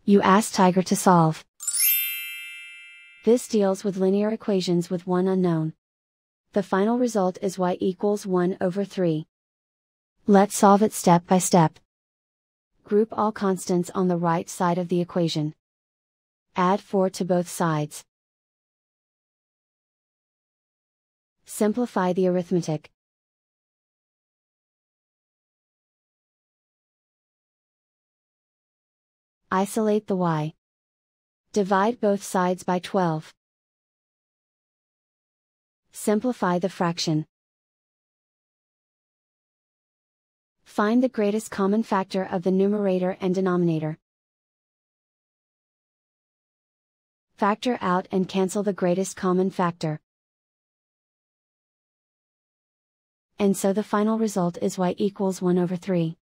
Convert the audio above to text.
You ask Tiger to solve. This deals with linear equations with one unknown. The final result is y equals 1 over 3. Let's solve it step by step. Group all constants on the right side of the equation. Add 4 to both sides. Simplify the arithmetic. Isolate the y. Divide both sides by 12. Simplify the fraction. Find the greatest common factor of the numerator and denominator. Factor out and cancel the greatest common factor. And so the final result is y equals 1 over 3.